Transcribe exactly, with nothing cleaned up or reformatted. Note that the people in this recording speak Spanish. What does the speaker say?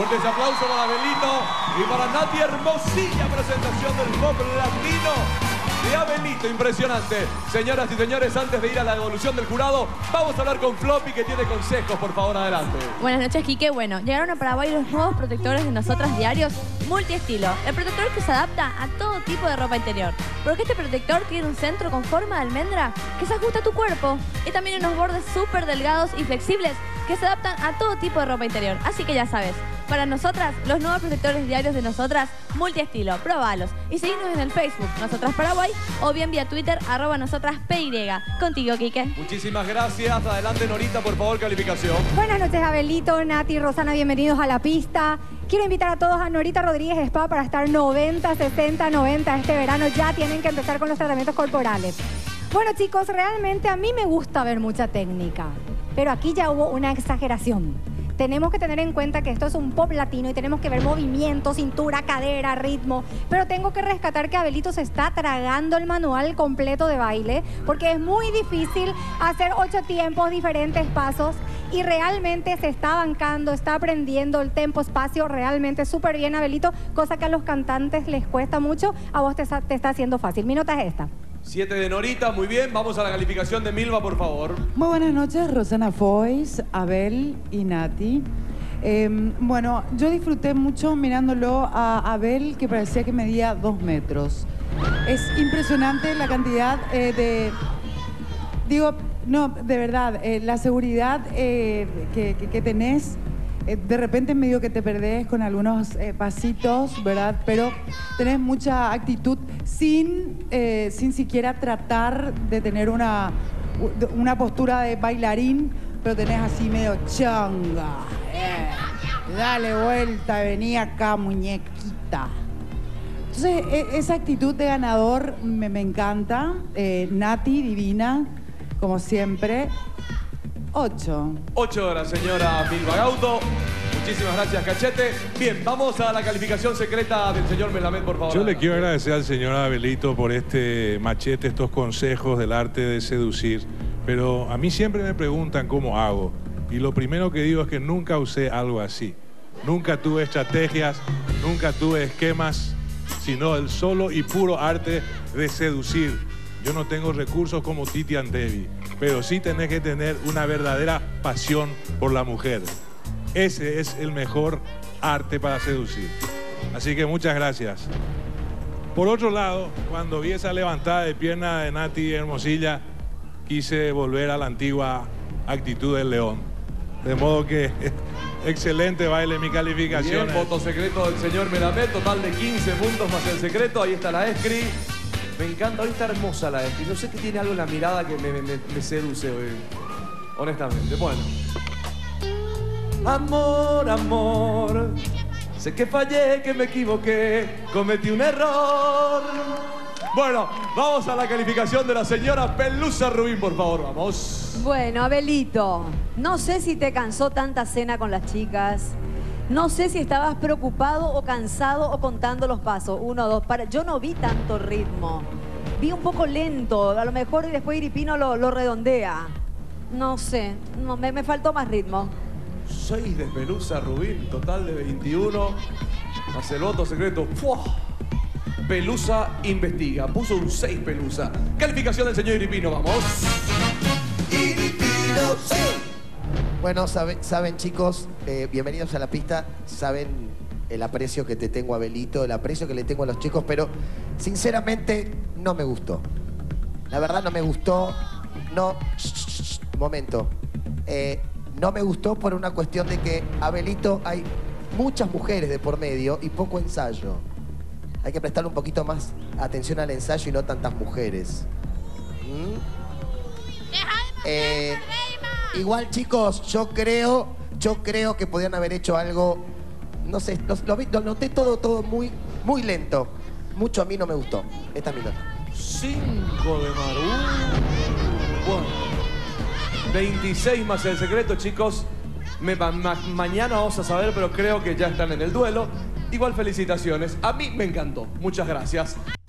Fuerte ese aplauso para Abelito y para Nati. Hermosilla presentación del pop latino de Abelito, impresionante. Señoras y señores, antes de ir a la evolución del jurado, vamos a hablar con Floppy, que tiene consejos. Por favor, adelante. Buenas noches, Quique. Bueno, llegaron a Paraguay los nuevos protectores de Nosotras Diarios multiestilo. El protector que se adapta a todo tipo de ropa interior. Porque este protector tiene un centro con forma de almendra que se ajusta a tu cuerpo. Y también unos bordes súper delgados y flexibles que se adaptan a todo tipo de ropa interior. Así que ya sabes, para nosotras, los nuevos protectores diarios de Nosotras multiestilo. Probalos. Y seguinos en el Facebook Nosotras Paraguay o bien vía Twitter arroba Nosotras P Y. Contigo, Quique. Muchísimas gracias. Adelante, Norita, por favor, calificación. Buenas noches, Abelito, Nati, Rosana, bienvenidos a la pista. Quiero invitar a todos a Norita Rodríguez Spa para estar noventa, sesenta, noventa este verano. Ya tienen que empezar con los tratamientos corporales. Bueno, chicos, realmente a mí me gusta ver mucha técnica, pero aquí ya hubo una exageración. Tenemos que tener en cuenta que esto es un pop latino y tenemos que ver movimiento, cintura, cadera, ritmo. Pero tengo que rescatar que Abelito se está tragando el manual completo de baile porque es muy difícil hacer ocho tiempos, diferentes pasos y realmente se está bancando, está aprendiendo el tempo, espacio, realmente súper bien, Abelito, cosa que a los cantantes les cuesta mucho, a vos te, te está haciendo fácil. Mi nota es esta. Siete de Norita, muy bien. Vamos a la calificación de Milva, por favor. Muy buenas noches, Rosana Foix, Abel y Nati. Eh, bueno, yo disfruté mucho mirándolo a Abel, que parecía que medía dos metros. Es impresionante la cantidad eh, de... Digo, no, de verdad, eh, la seguridad eh, que, que, que tenés. Eh, de repente medio que te perdés con algunos eh, pasitos, ¿verdad? Pero tenés mucha actitud sin, eh, sin siquiera tratar de tener una, una postura de bailarín, pero tenés así medio changa. Eh, dale vuelta, vení acá, muñequita. Entonces, e esa actitud de ganador me, me encanta. Eh, Nati, divina, como siempre. Ocho. Ocho de la señora Milva Gauto. Muchísimas gracias, Cachete. Bien, vamos a la calificación secreta del señor Melamed, por favor. Yo le quiero agradecer al señor Abelito por este machete, estos consejos del arte de seducir. Pero a mí siempre me preguntan cómo hago. Y lo primero que digo es que nunca usé algo así. Nunca tuve estrategias, nunca tuve esquemas, sino el solo y puro arte de seducir. Yo no tengo recursos como Titi Andevi, pero sí tenés que tener una verdadera pasión por la mujer. Ese es el mejor arte para seducir. Así que muchas gracias. Por otro lado, cuando vi esa levantada de pierna de Nati Hermosilla, quise volver a la antigua actitud del león. De modo que excelente baile, mi calificación. Bien, voto secreto del señor Melamed, total de quince puntos más el secreto. Ahí está la Escri. Me encanta, hoy está hermosa la Escri. No sé qué tiene algo en la mirada que me, me, me seduce hoy, honestamente. Bueno. Amor, amor, sé que fallé, que me equivoqué, cometí un error. Bueno, vamos a la calificación de la señora Pelusa Rubín, por favor, vamos. Bueno, Abelito, no sé si te cansó tanta cena con las chicas. No sé si estabas preocupado o cansado o contando los pasos. Uno, dos, para. Yo no vi tanto ritmo. Vi un poco lento. A lo mejor y después Iripino lo, lo redondea. No sé. No, me, me faltó más ritmo. seis de Pelusa Rubín, total de veintiuno. Hace el voto secreto. ¡Fua! Pelusa investiga. Puso un seis Pelusa. Calificación del señor Iripino, vamos. Iripino, sí. Bueno, saben, saben chicos, eh, bienvenidos a la pista. Saben el aprecio que te tengo a Abelito, el aprecio que le tengo a los chicos, pero sinceramente no me gustó. La verdad no me gustó. No, shh, shh, shh, momento. Eh, no me gustó por una cuestión de que Abelito hay muchas mujeres de por medio y poco ensayo. Hay que prestarle un poquito más atención al ensayo y no tantas mujeres. ¿Mm? Eh, igual chicos, yo creo, yo creo que podían haber hecho algo, no sé, lo, lo, lo noté todo, todo muy, muy lento. Mucho a mí no me gustó. Esta es mi nota. cinco de Maru. Bueno. veintiséis más el secreto, chicos. Me, ma, ma, mañana vamos a saber, pero creo que ya están en el duelo. Igual felicitaciones. A mí me encantó. Muchas gracias.